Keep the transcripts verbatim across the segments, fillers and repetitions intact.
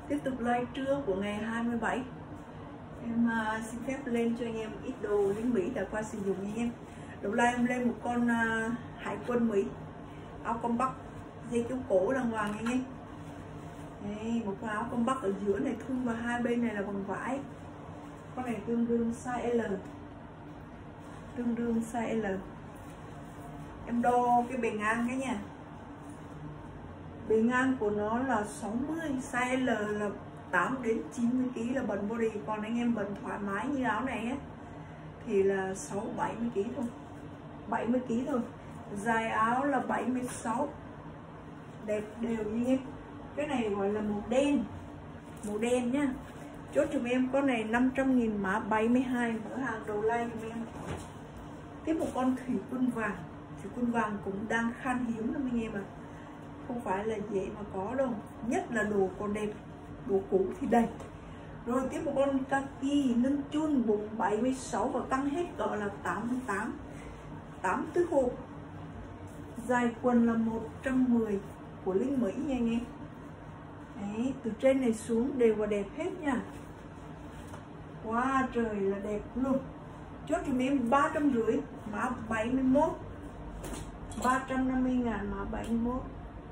Tiếp tục live trưa của ngày hai mươi bảy. Em uh, xin phép lên cho anh em ít đồ lính Mỹ đã qua sử dụng nha anh em. Đầu live em lên một con uh, hải quân Mỹ, áo combat, dây kéo cổ đàng hoàng anh em. Đây, một con áo combat ở giữa này thun và hai bên này là bằng vải. Con này tương đương size L, tương đương size L. Em đo cái bề ngang cái nha. Bề ngang của nó là sáu mươi, size L là tám đến chín mươi ki lô gam là bần body, còn anh em bần thoải mái như áo này á thì là sáu bảy mươi ki lô gam thôi, bảy mươi ki lô gam thôi. Dài áo là bảy mươi sáu, đẹp đều như em. Cái này gọi là màu đen, màu đen nhá. Chốt cho em con này năm trăm nghìn, mã bảy mươi hai, mở hàng đầu like cho em. Tiếp một con thủy quân vàng. Thủy quân vàng cũng đang khan hiếm lắm anh em ạ, à. Không phải là dễ mà có đâu, nhất là đồ còn đẹp, đồ cũ thì đầy. Rồi tiếp một con kaki nâng chun bụng bảy mươi sáu và tăng hết cỡ là tám mươi tám, tám tứ hộp. Dài quần là một trăm mười của Linh Mỹ nha anh em. Đấy, từ trên này xuống đều và đẹp hết nha. Quá trời là đẹp luôn. Chốt cho em ba trăm rưỡi, mã bảy mươi mốt, ba trăm năm mươi ngàn, mã bảy mươi mốt.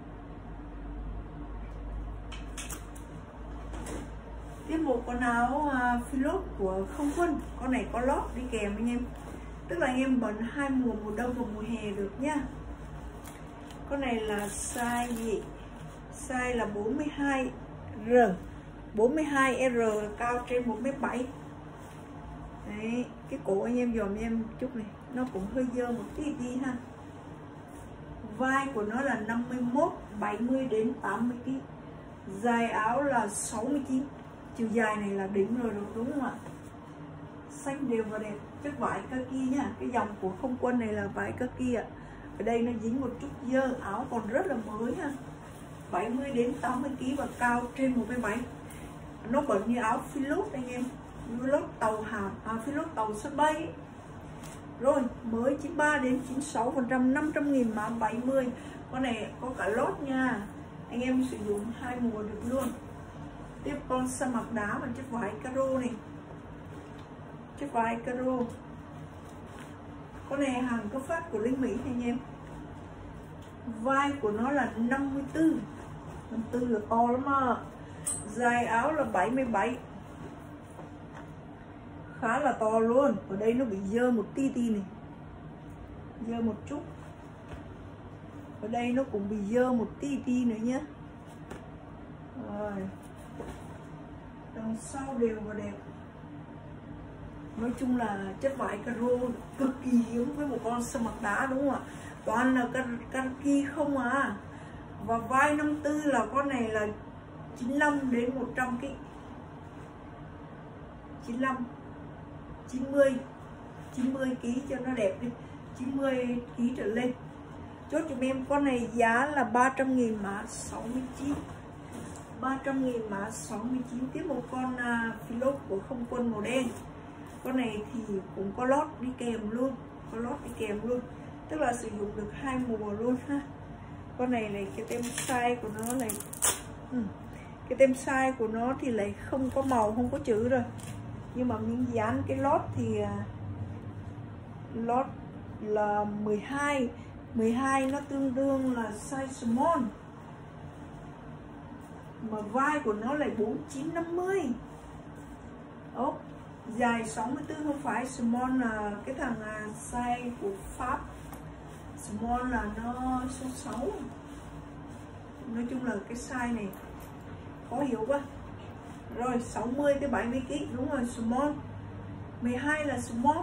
Tiếp một con áo uh, Philip của Không Quân. Con này có lót đi kèm anh em, tức là anh em bận hai mùa, mùa đông và mùa hè được nhá. Con này là size gì? Size là bốn mươi hai R, bốn mươi hai R, cao trên một mét bảy. Đấy, cái cổ anh em dòm em chút này, nó cũng hơi dơ một tí đi ha. Vai của nó là năm mươi mốt, bảy mươi đến tám mươi ki lô gam. Dài áo là sáu mươi chín. Chiều dài này là đỉnh rồi, đúng không ạ? Xanh đều và đẹp, chất vải kaki nha. Cái dòng của Không Quân này là vải kaki ạ. Ở đây nó dính một chút dơ, áo còn rất là mới ha. bảy mươi đến tám mươi ki lô gam và cao trên một mét bảy. Nó bẩn như áo Philip anh em, Philip tàu hàm, à, Philip tàu sân bay. Rồi, mới chín mươi ba đến chín mươi sáu phần trăm, năm trăm nghìn, mã bảy mươi. Con này có cả lót nha, anh em sử dụng hai mùa được luôn. Tiếp con sa mạc đá và chất vải caro này, chất vải caro. Con này hàng cấp phát của Linh Mỹ anh em. Vai của nó là năm mươi tư, năm mươi tư là to lắm à. Dài áo là bảy mươi bảy, khá là to luôn. Ở đây nó bị dơ một tí tí này, dơ một chút. Ở đây nó cũng bị dơ một tí tí nữa nhé. Rồi, đằng sau đều và đẹp. Nói chung là chất vải caro cực kỳ hiếm với một con sa mạc đá, đúng không ạ? Toàn là kaki không à. Và vai năm mươi tư là con này là chín mươi lăm đến một trăm ki lô gam. chín mươi lăm, chín mươi, chín mươi ki lô gam cho nó đẹp đi, chín mươi ki lô gam trở lên. Chốt cho em con này giá là ba trăm nghìn, mã sáu mươi chín, ba trăm nghìn, mã sáu mươi chín. Tiếp một con uh, Philip của Không Quân màu đen. Con này thì cũng có lót đi kèm luôn, có lót đi kèm luôn, tức là sử dụng được hai mùa luôn ha. Con này này cái tem size của nó này, ừ. cái tem size của nó thì lại không có màu, không có chữ rồi, nhưng mà miếng dán cái lót thì uh, lót là mười hai, mười hai nó tương đương là size small, mà vai của nó lại bốn chín năm mươi. Ố, dài sáu mươi tư, không phải small là cái thằng uh, size của Pháp, small là nó số sáu. Nói chung là cái size này khó hiểu quá. Rồi sáu mươi tới bảy mươi ki lô gam, đúng rồi, small. mười hai là small.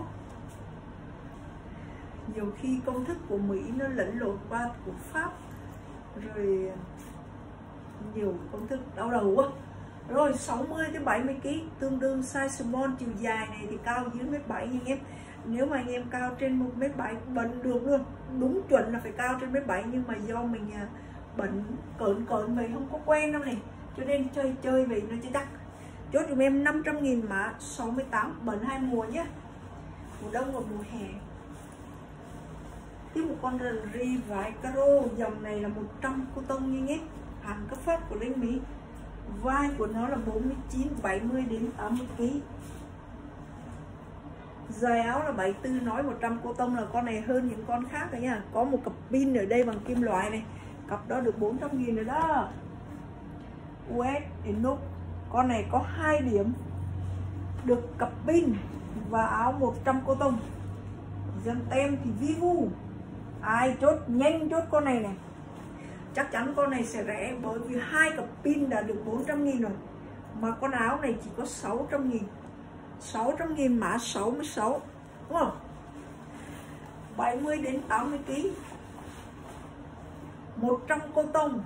Nhiều khi công thức của Mỹ nó lẫn lộn qua của Pháp, rồi nhiều công thức đau đầu quá. Rồi sáu mươi tới bảy mươi ki lô gam tương đương size small. Chiều dài này thì cao dưới mét bảy anh em. Nếu mà anh em cao trên một mét bảy bận được luôn, đúng chuẩn là phải cao trên mét bảy, nhưng mà do mình bận cỡn cỡn vậy không có quen đâu này, cho nên chơi chơi vậy nó chỉ đắt. Chốt dùm em năm trăm nghìn, mã sáu mươi tám, bận hai mùa nhé, mùa đông và mùa hè. Tiếp một con rần ri vải caro, dòng này là một trăm cô tông như nhé, hàng cấp phát của Linh Mỹ. vai của nó là bốn mươi chín, bảy mươi đến tám mươi ki lô gam. Dài áo là bảy mươi tư, nói một trăm cô tông là con này hơn những con khác rồi nha. Có một cặp pin ở đây bằng kim loại này, cặp đó được bốn trăm nghìn rồi đó. u ét Inox, con này có hai điểm, được cặp pin và áo một trăm cô tông. Dân tem thì Vivu. Ai chốt nhanh chốt con này này, chắc chắn con này sẽ rẻ, bởi vì hai cặp pin đã được bốn trăm nghìn rồi, mà con áo này chỉ có sáu trăm nghìn. Sáu trăm nghìn mã sáu mươi sáu, đúng không? bảy mươi đến tám mươi ki lô gam, một trăm cô tông.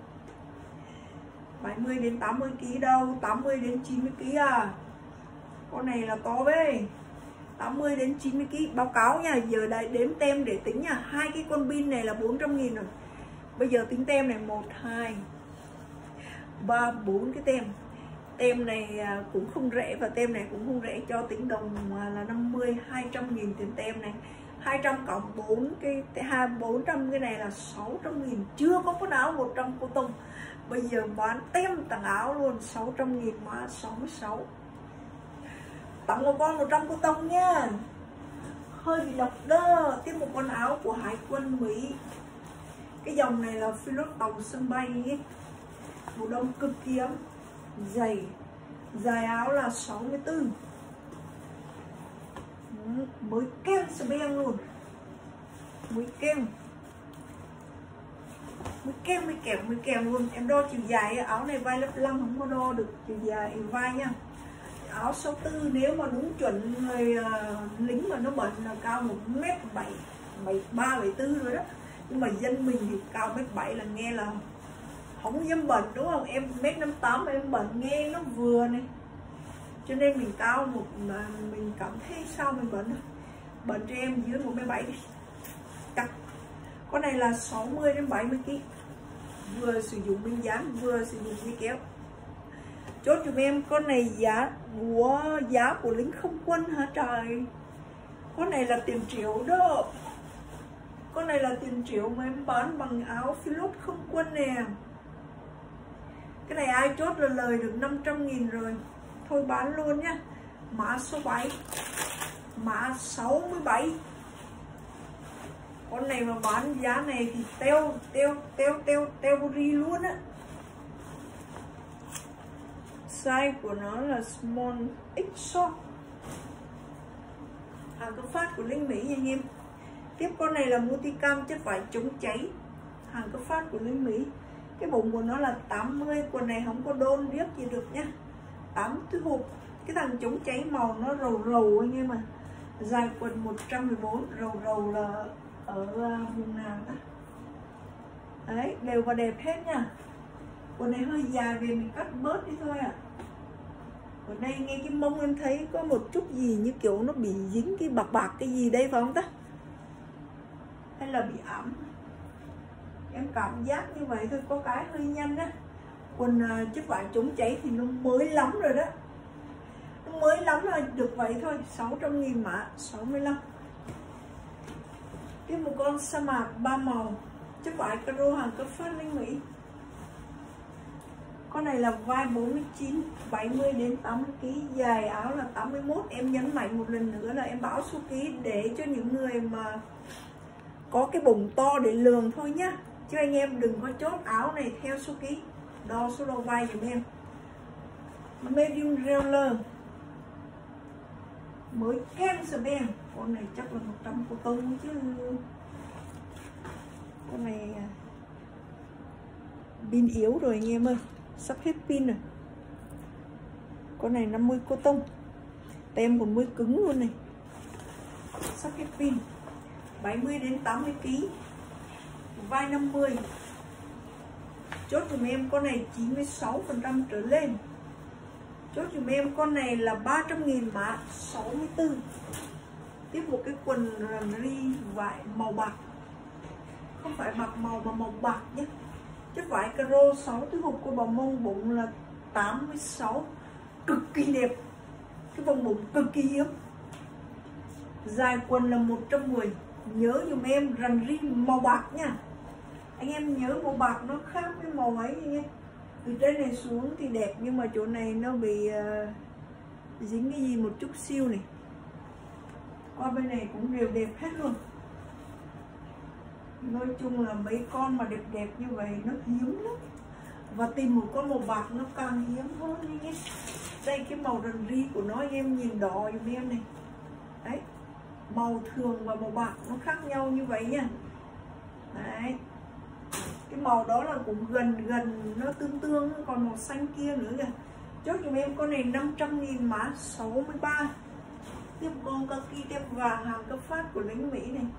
Bảy mươi đến tám mươi ki lô gam đâu, tám mươi đến chín mươi ki lô gam à. Con này là to bê. Tám mươi đến chín mươi ki lô gam, báo cáo nha, giờ đây đếm tem để tính nha. Hai cái con pin này là bốn trăm nghìn rồi. Bây giờ tính tem này, một hai ba bốn cái tem. Tem này cũng không rẻ và tem này cũng không rẻ, cho tính đồng là năm mươi, hai trăm nghìn tiền tem này. hai trăm cộng bốn cái hai bốn trăm, cái này là sáu trăm nghìn. Chưa có con áo một trăm cô tông. Bây giờ bán tem tặng áo luôn, sáu trăm nghìn mã sáu mươi sáu. Tặng một con một trăm cô tông nha. Hơi bị độc đó. Tiếp một con áo của Hải quân Mỹ. Cái dòng này là Philot tàu sân bay ấy. Mùa đông cực kỳ ấm, dày. Dài áo là sáu mươi tư. Mới kem sờ beng luôn. Mới kem Mới kem, mới kèm, mới kèm luôn. Em đo chiều dài, áo này vai lớp lăm, không có đo được chiều dài vai nha. Áo sáu mươi tư, nếu mà đúng chuẩn người uh, lính mà nó bận là cao một mét bảy, bảy ba, bảy tư rồi đó. Nhưng mà dân mình thì cao mét bảy là nghe là không dám bận, đúng không? Em mét năm tám em bận nghe nó vừa này. Cho nên mình cao một mà mình cảm thấy sao mình bận thôi. Bận cho em dưới một mét bảy đi. Cắt. Con này là sáu mươi đến bảy mươi ki lô gam. Vừa sử dụng miếng dán, vừa sử dụng dây kéo. Chốt giùm em, con này giá của giá của lính không quân hả trời. Con này là tiền triệu đó. Con này là tiền triệu mà em bán bằng áo Philot không quân nè. Cái này ai chốt là lời được năm trăm nghìn rồi. Thôi bán luôn nhá. Mã số bảy, mã sáu mươi bảy. Con này mà bán giá này thì teo teo teo teo teo buri luôn á. Size của nó là small x short. Hàng cấp phát của Linh Mỹ nha anh em. Tiếp con này là multicam chất vải chống cháy. Hàng cấp phát của Linh Mỹ. Cái bụng của nó là tám mươi. Quần này không có đôn riết gì được nhá. tám cái hộp. Cái thằng chống cháy màu nó rầu rầu anh em à. Dài quần một trăm mười bốn. Rầu rầu là ở vùng nào đó. Đấy, đều và đẹp hết nha. Quần này hơi dài về mình cắt bớt đi thôi à. Ở đây nghe cái mông em thấy có một chút gì như kiểu nó bị dính cái bạc bạc cái gì đây phải không ta? Hay là bị ẩm? Em cảm giác như vậy thôi, có cái hơi nhanh á. Quần uh, chất vải chống cháy thì nó mới lắm rồi đó. Nó mới lắm rồi, được vậy thôi. Sáu trăm nghìn mã sáu mươi lăm. Tiếp một con sa mạc ba màu chất vải caro hàng cấp phát Linh Mỹ. Con này là vai bốn mươi chín, bảy mươi đến tám mươi ki lô gam, dài áo là tám mươi mốt. Em nhấn mạnh một lần nữa là em báo số ký để cho những người mà có cái bụng to để lường thôi nhá. Chứ anh em đừng có chốt áo này theo số ký. Đo số đầu vai giùm em. Medium roller. Mới kem sờ beng. Con này chắc là một trăm cô tông chứ. Con này pin yếu rồi anh em ơi. Sắp hết pin rồi. Con này năm mươi cô tông. Tem còn mới cứng luôn này. Sắp hết pin. Bảy mươi đến tám mươi ki lô gam. Vai năm mươi. Chốt dùm em con này chín mươi sáu phần trăm trở lên. Chốt dùm em con này là ba trăm nghìn mã sáu mươi tư. Tiếp một cái quần rằn ri vải màu bạc. Không phải bạc màu mà màu bạc nhé. Chất vải caro sáu cái hộp của bào mông, bụng là tám mươi sáu. Cực kỳ đẹp. Cái vòng bụng cực kỳ hiếm. Dài quần là một trăm mười. Nhớ dùm em rằn ri màu bạc nha. Anh em nhớ màu bạc nó khác với màu ấy anh em. từ trên này xuống thì đẹp, nhưng mà chỗ này nó bị uh, dính cái gì một chút siêu này. Qua bên này cũng đều đẹp hết luôn. Nói chung là mấy con mà đẹp đẹp như vậy nó hiếm lắm, và tìm một con màu bạc nó càng hiếm hơn đi nhé. Đây cái màu rần ri của nó em nhìn đỏ giùm em này. Đấy, màu thường và màu bạc nó khác nhau như vậy nha. Đấy, cái màu đó là cũng gần gần nó tương tương, còn màu xanh kia nữa kìa. Chốt giùm em con này năm trăm nghìn mã sáu mươi ba. Tiếp con kaki tem vàng hàng cấp phát của lính Mỹ này.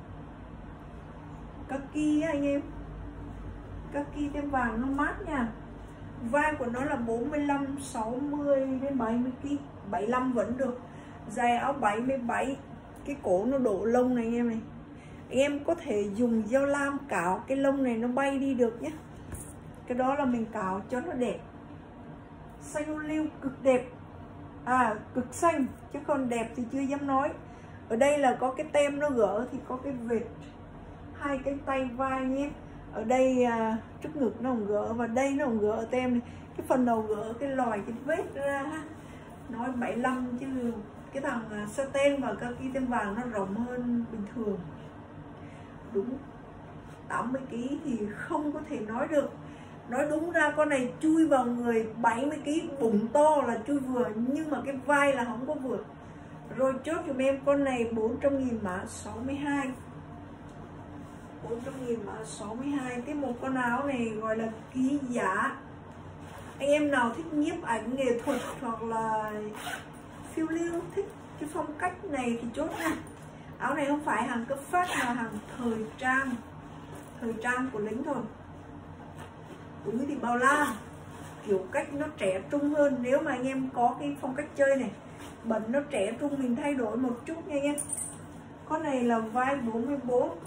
Kaki á anh em, kaki tem vàng nó mát nha. Vai của nó là bốn mươi lăm, sáu mươi đến bảy mươi ki lô gam, bảy mươi lăm vẫn được. Dài áo bảy mươi bảy. Cái cổ nó đổ lông này anh em này. Anh em có thể dùng dao lam cạo cái lông này nó bay đi được nhé. Cái đó là mình cạo cho nó đẹp. Xanh ô liu cực đẹp. À, cực xanh, chứ còn đẹp thì chưa dám nói. Ở đây là có cái tem nó gỡ thì có cái vệt hai cánh tay vai nhé. Ở đây à, trước ngực nó không gỡ, và đây nó không gỡ ở tem này. Cái phần đầu gỡ cái lòi cái vết ra ha. Nói bảy mươi lăm chứ cái thằng uh, satin và kaki tem vàng nó rộng hơn bình thường. Đúng tám mươi ki lô gam thì không có thể nói được. Nói đúng ra con này chui vào người bảy mươi ki lô gam, bụng to là chui vừa, nhưng mà cái vai là không có vừa. Rồi chốt giùm em con này bốn trăm nghìn mã sáu mươi hai. bốn trăm nghìn mã sáu mươi hai. Tiếp một con áo này gọi là ký giả. Anh em nào thích nhiếp ảnh nghệ thuật hoặc là phiêu lưu, thích cái phong cách này thì chốt nha. Áo này không phải hàng cấp phát mà hàng thời trang. Thời trang của lính thôi. Túi thì bao la, kiểu cách nó trẻ trung hơn. Nếu mà anh em có cái phong cách chơi này, bẩn nó trẻ trung, mình thay đổi một chút nha anh em. Con này là vai bốn mươi bốn,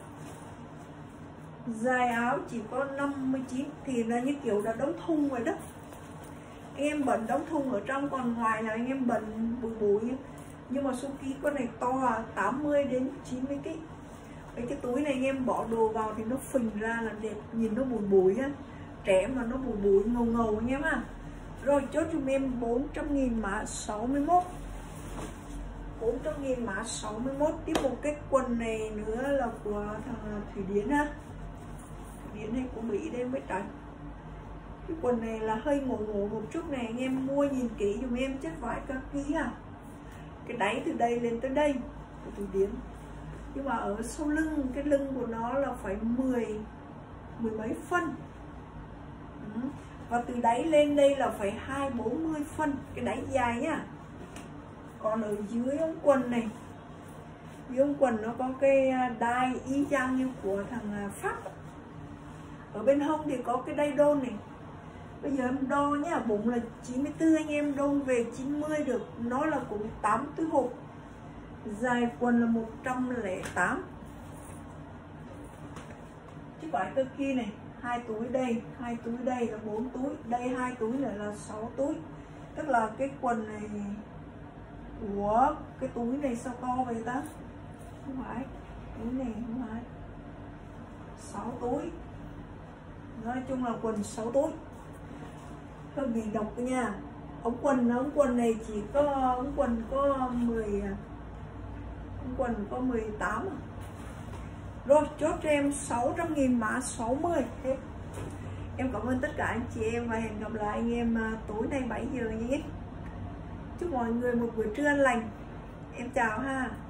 dài áo chỉ có năm mươi chín, thì là như kiểu là đóng thun rồi đó. Anh em bẩn đóng thun ở trong, còn ngoài là anh em bẩn bụi bụi. Nhưng mà số ký con này to, tám mươi đến chín mươi ki lô gam. Cái túi này anh em bỏ đồ vào thì nó phình ra là đẹp, nhìn nó bụi bụi á. Trẻ mà nó bụi bụi ngầu ngầu anh em ha. Rồi chốt cho em bốn trăm nghìn mã sáu mươi mốt. bốn trăm nghìn mã sáu mươi mốt. Tiếp một cái quần này nữa là của thằng Thủy Điển ha. Thủy Điển hay của Mỹ đây mới tránh. Cái quần này là hơi ngộ ngộ một chút này, anh em mua nhìn kỹ dùm em, chất vải kaki ha. Cái đáy từ đây lên tới đây của Thủy Điển. Nhưng mà ở sau lưng, cái lưng của nó là phải mười mười mấy phân. Và từ đáy lên đây là phải hai bốn mươi phân, cái đáy dài nhá. Còn ở dưới ống quần này, dưới ống quần nó có cái đai y chang như của thằng Pháp. Ở bên hông thì có cái đai đôn này. Bây giờ em đo nhá, bụng là chín mươi tư, anh em đôn về chín mươi được. Nó là cũng tám túi hộp. Dài quần là một trăm lẻ tám. Chứ phải cơ kia này, hai túi đây, hai túi đây là bốn túi, đây hai túi này là sáu túi. Tức là cái quần này, ủa cái túi này sao to vậy ta? Không phải, túi này không phải, sáu túi. Nói chung là quần sáu túi. Hơi bị độc nha. Ống quần, ống quần này chỉ có, ống quần có mười, ống quần có mười tám. Rồi chốt cho em sáu trăm nghìn mã sáu mươi. Hết. Em cảm ơn tất cả anh chị em và hẹn gặp lại anh em tối nay bảy giờ nhé. Chúc mọi người một buổi trưa lành. Em chào ha.